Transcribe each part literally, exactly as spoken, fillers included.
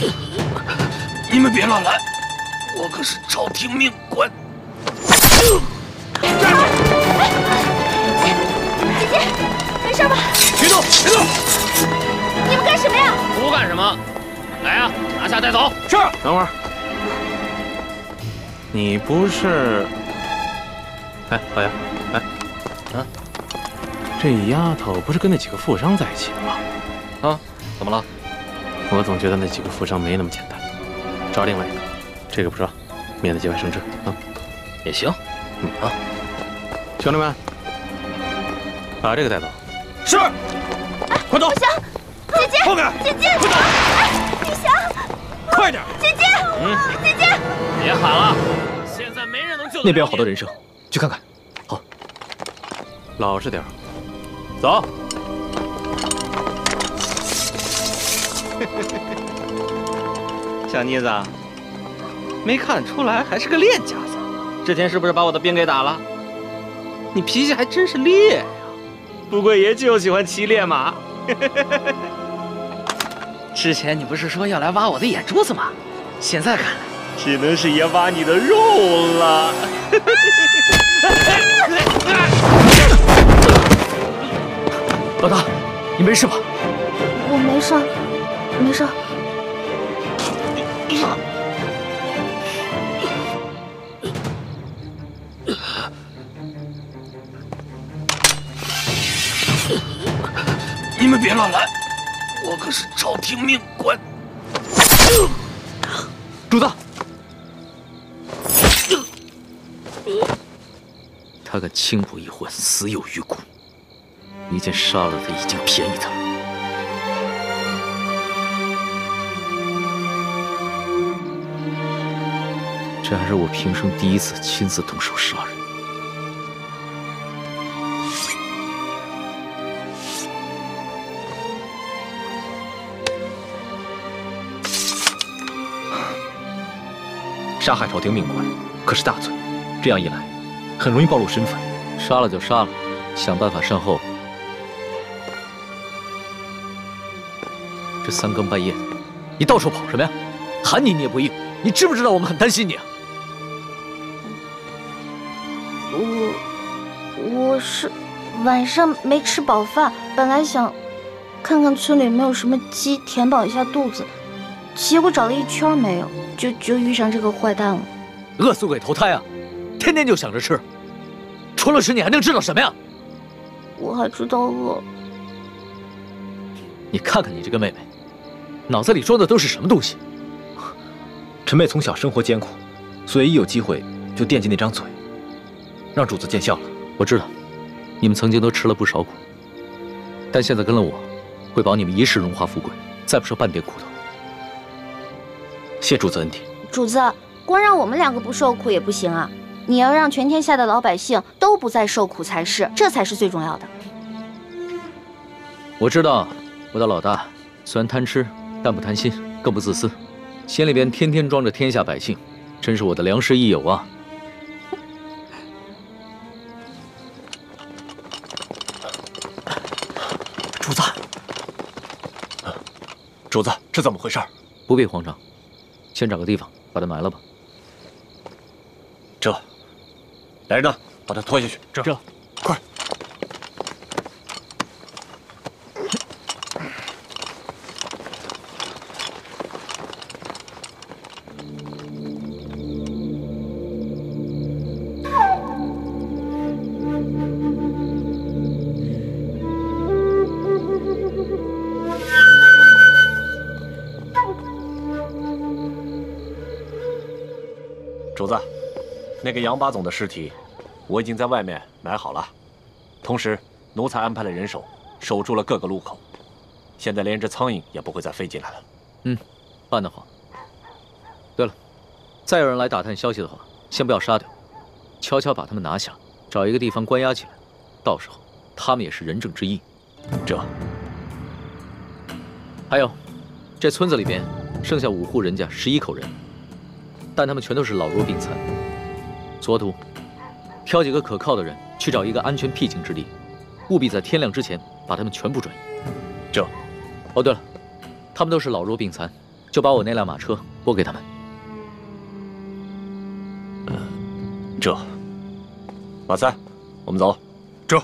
你们别乱来，我可是朝廷命官。 站住！姐姐，没事吧？ 别动！别动！ 你们干什么呀？ 不干什么，来呀，拿下带走。 是。 等会儿，你不是？哎，老杨，哎， 啊， 这丫头不是跟那几个富商在一起的吗？ 啊，怎么了？ 我总觉得那几个富商没那么简单。找另外一个，这个不说，免得节外生枝啊。 也行。嗯啊， 兄弟们，把这个带走。 是。快走！ 不行，姐姐， 后面！ 姐姐， 快走！ 哎，雨翔， 快点！ 姐姐， 嗯， 姐姐， 别喊了，现在没人能救得了你。 那边有好多人声，去看看。好， 老实点儿，走。 小妮子，没看出来还是个练家子。之前是不是把我的兵给打了？你脾气还真是烈呀！不过爷就喜欢骑烈马。之前你不是说要来挖我的眼珠子吗？现在看来，只能是爷挖你的肉了。 老大，你没事吧？ 我没事，没事。 你们别乱来，我可是朝廷命官。 主子， 他敢轻薄一环，死有余辜。你见杀了他已经便宜他了。这还是我平生第一次亲自动手杀人。 杀害朝廷命官可是大罪，这样一来，很容易暴露身份。 杀了就杀了，想办法善后。这三更半夜的， 你到处跑什么呀？喊你你也不应，你知不知道我们很担心你啊？ 我我是晚上没吃饱饭，本来想看看村里有没有什么鸡填饱一下肚子，结果找了一圈没有，就就遇上这个坏蛋了。 饿死鬼投胎啊！天天就想着吃，除了吃你还能知道什么呀？ 我还知道饿。 你看看你这个妹妹，脑子里装的都是什么东西？陈妹从小生活艰苦，所以一有机会就惦记那张嘴，让主子见笑了。 我知道，你们曾经都吃了不少苦，但现在跟了我，会保你们一世荣华富贵，再不受半点苦头。 谢主子恩典。 主子，光让我们两个不受苦也不行啊，你要让全天下的老百姓都不再受苦才是，这才是最重要的。 我知道，我的老大虽然贪吃，但不贪心，更不自私，心里边天天装着天下百姓，真是我的良师益友啊！ 主子，主子，这怎么回事？ 不必慌张，先找个地方把他埋了吧。 这， 来人呐，把他拖下去。 这，这快！主子，那个杨八总的尸体，我已经在外面埋好了。同时，奴才安排了人手，守住了各个路口。现在连只苍蝇也不会再飞进来了。 嗯，办得好。对了，再有人来打探消息的话，先不要杀掉，悄悄把他们拿下，找一个地方关押起来。到时候，他们也是人证之一。 这， 还有，这村子里边剩下五户人家，十一口人。但他们全都是老弱病残。左土，挑几个可靠的人去找一个安全僻静之地，务必在天亮之前把他们全部转移。 这， 哦对了，他们都是老弱病残， 就把我那辆马车拨给他们。 呃，这，马三，我们走。 这，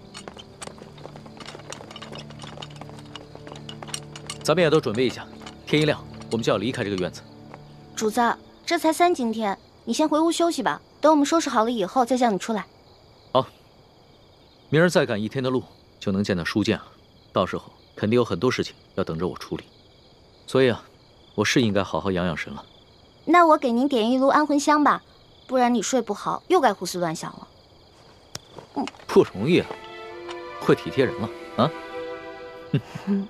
咱们也都准备一下，天一亮我们就要离开这个院子。 主子，这才三更天，你先回屋休息吧。等我们收拾好了以后再叫你出来。 好，明儿再赶一天的路就能见到书剑了，到时候肯定有很多事情要等着我处理，所以啊，我是应该好好养养神了。 那我给您点一炉安魂香吧，不然你睡不好又该胡思乱想了。 嗯，不容易啊，会体贴人了啊。 嗯。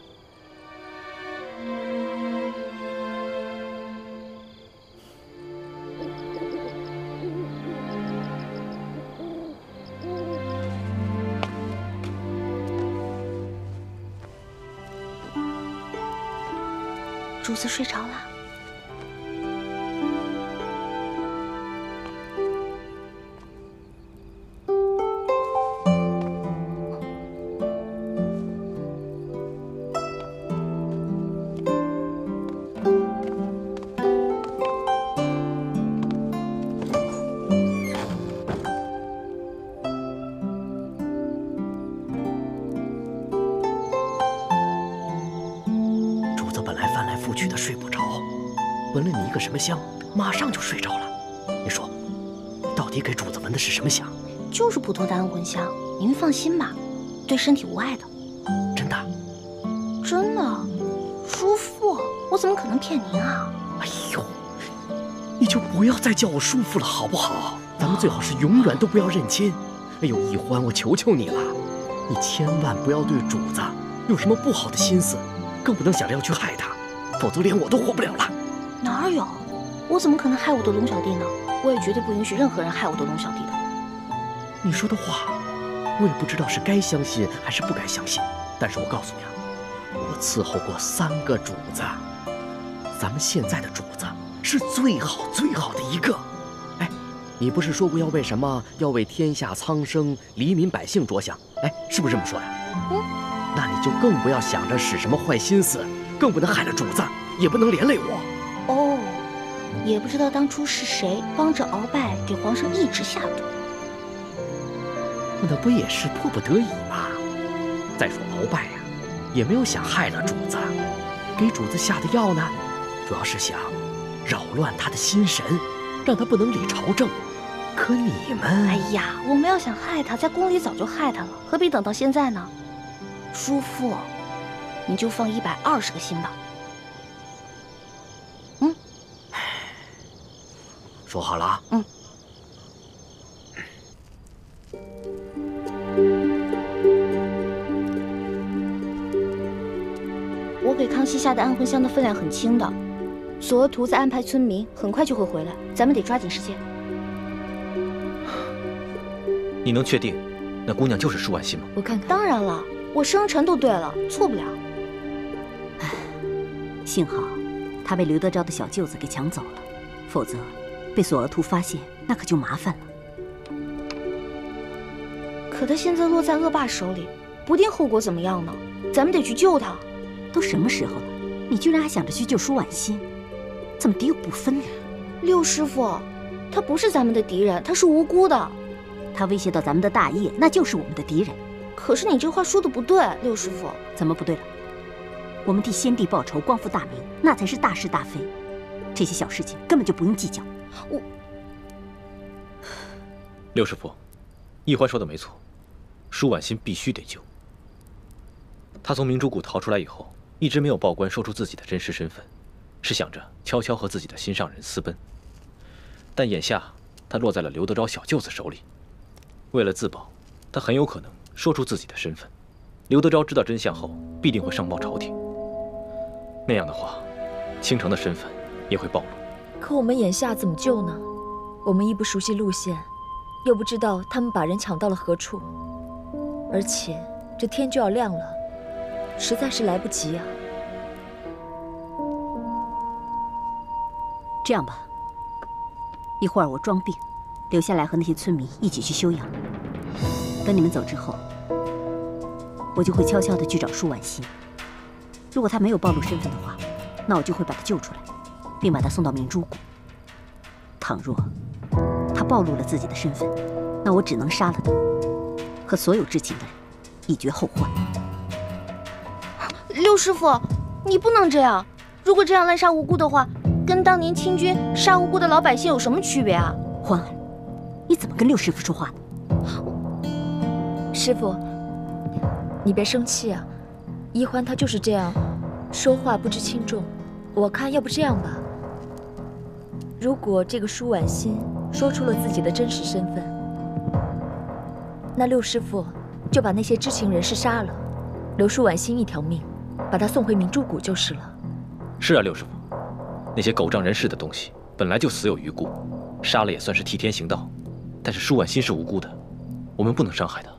主子睡着了。 去的睡不着，闻了你一个什么香，马上就睡着了。你说，到底给主子闻的是什么香？ 就是普通的安魂香，您放心吧，对身体无害的。 真的？ 真的，叔父，我怎么可能骗您啊？ 哎呦，你就不要再叫我叔父了，好不好？咱们最好是永远都不要认亲。哎呦，易欢，我求求你了，你千万不要对主子有什么不好的心思，更不能想着要去害他。否则连我都活不了了。 哪有？我怎么可能害我的龙小弟呢？我也绝对不允许任何人害我的龙小弟的。 你说的话，我也不知道是该相信还是不该相信。但是我告诉你啊，我伺候过三个主子，咱们现在的主子是最好最好的一个。哎，你不是说过要为什么？要为天下苍生、黎民百姓着想？哎，是不是这么说呀？嗯，那你就更不要想着使什么坏心思。更不能害了主子，也不能连累我。 哦，也不知道当初是谁帮着鳌拜给皇上一直下毒。 那不也是迫不得已吗？再说鳌拜呀、啊，也没有想害了主子，给主子下的药呢，主要是想扰乱他的心神，让他不能理朝政。可你们…… 哎呀，我们要想害他，在宫里早就害他了，何必等到现在呢？叔父。你就放一百二十个心吧。嗯， 说好了啊。 嗯。我给康熙下的安魂香的分量很轻的，索额图在安排村民，很快就会回来，咱们得抓紧时间。 你能确定那姑娘就是舒婉心吗？ 我看看。当然了，我生辰都对了，错不了。 幸好，他被刘德昭的小舅子给抢走了，否则被索额图发现，那可就麻烦了。 可他现在落在恶霸手里，不定后果怎么样呢？咱们得去救他。 都什么时候了，你居然还想着去救舒婉心，怎么敌友不分呢？ 六师傅，他不是咱们的敌人，他是无辜的。 他威胁到咱们的大业，那就是我们的敌人。 可是你这话说的不对，六师傅。 怎么不对了？我们替先帝报仇，光复大明，那才是大是大非。这些小事情根本就不用计较。 我， 六师傅，易欢说的没错，舒婉心必须得救。他从明珠谷逃出来以后，一直没有报官说出自己的真实身份，是想着悄悄和自己的心上人私奔。但眼下他落在了刘德昭小舅子手里，为了自保，他很有可能说出自己的身份。刘德昭知道真相后，必定会上报朝廷。那样的话，倾城的身份也会暴露。 可我们眼下怎么救呢？我们一不熟悉路线，又不知道他们把人抢到了何处，而且这天就要亮了，实在是来不及啊。 这样吧，一会儿我装病，留下来和那些村民一起去休养。等你们走之后，我就会悄悄地去找舒婉心。如果他没有暴露身份的话， 那我就会把他救出来，并把他送到明珠谷。倘若他暴露了自己的身份，那我只能杀了他，和所有知情的人以绝后患。 六师傅，你不能这样！如果这样滥杀无辜的话，跟当年清军杀无辜的老百姓有什么区别啊？ 欢儿，你怎么跟六师傅说话呢？ 师傅，你别生气啊，一欢他就是这样，说话不知轻重。我看要不这样吧，如果这个舒婉心说出了自己的真实身份，那六师傅就把那些知情人士杀了，留舒婉心一条命，把她送回明珠谷就是了。 是啊，六师傅，那些狗仗人势的东西本来就死有余辜，杀了也算是替天行道。但是舒婉心是无辜的，我们不能伤害她。